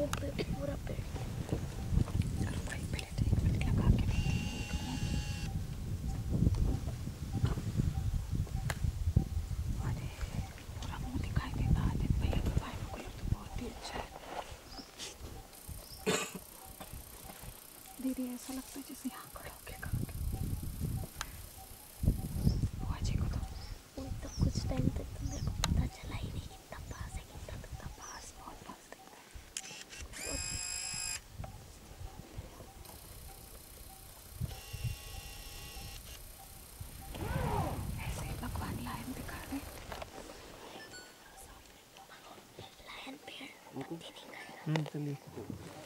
पूरा पेड़। दीदी ऐसा लगता है जैसे यहाँ खड़ा होके तो कुछ टाइम तक तो मेरे को पता चला ही नहीं कितना पास है, कितना पास, बहुत पास दिखता है। ऐसे ही भगवान लायन दिखा रहे। लायन पेड़ चलिए।